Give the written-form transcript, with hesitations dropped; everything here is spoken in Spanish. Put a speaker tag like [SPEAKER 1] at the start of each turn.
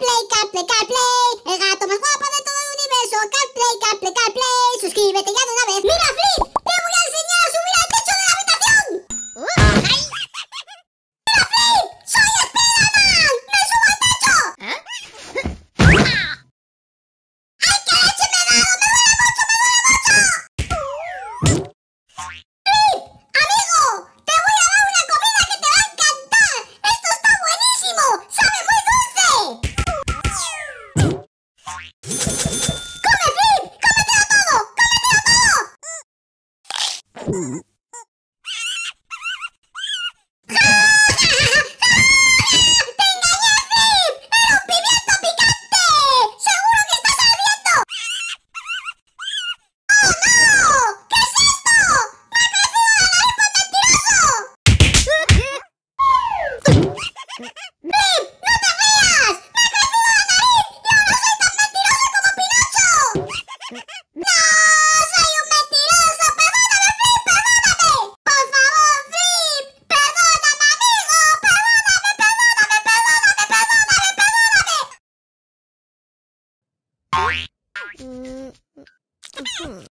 [SPEAKER 1] CatPlay, el gato más guapo de todo el universo. CatPlay, suscríbete ya de una vez. ¡Mira, Flip! ¡Te voy a enseñar a subir al techo de la habitación! ¡Mira, Flip! ¡Soy Spiderman! ¡Me subo al techo! ¡Ay, qué leche me he dado! ¡Me duele mucho, me duele mucho! ¡Flip! ¡Amigo! ¡Te voy a dar una comida que te va a encantar! ¡Esto está buenísimo! ¡Sabe muy dulce! ¡Come, Flip! ¡Cómetelo todo! ¡Cómetelo todo! ¡Te engañé, Flip! ¡Era un pimiento picante! ¡Seguro que estás ardiendo! ¡Oh, no! ¿Qué es esto? ¡Me ha crecido la nariz por mentiroso! ¡Flip! ¡No te rías! ¡Me ha crecido la nariz! ¡Y ahora soy tan mentiroso como Pinocho! ¡No! ¡Soy un mentiroso! ¡Perdóname, Flip! ¡Perdóname! ¡Por favor, Flip! ¡Perdóname, amigo! ¡Perdóname!